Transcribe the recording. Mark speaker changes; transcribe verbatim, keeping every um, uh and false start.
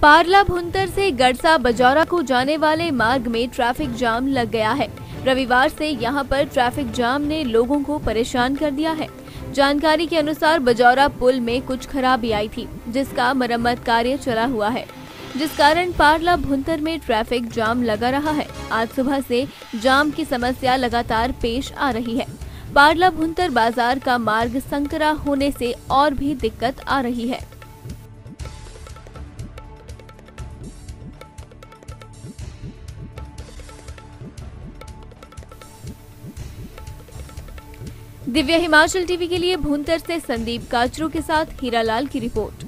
Speaker 1: पारला भुंतर से गड़सा बजौरा को जाने वाले मार्ग में ट्रैफिक जाम लग गया है। रविवार से यहां पर ट्रैफिक जाम ने लोगों को परेशान कर दिया है। जानकारी के अनुसार बजौरा पुल में कुछ खराबी आई थी, जिसका मरम्मत कार्य चला हुआ है, जिस कारण पारला भुंतर में ट्रैफिक जाम लगा रहा है। आज सुबह से जाम की समस्या लगातार पेश आ रही है। पारला भुंतर बाजार का मार्ग संकरा होने से और भी दिक्कत आ रही है। दिव्य हिमाचल टीवी के लिए भुंतर से संदीप काचरू के साथ हीरालाल की रिपोर्ट।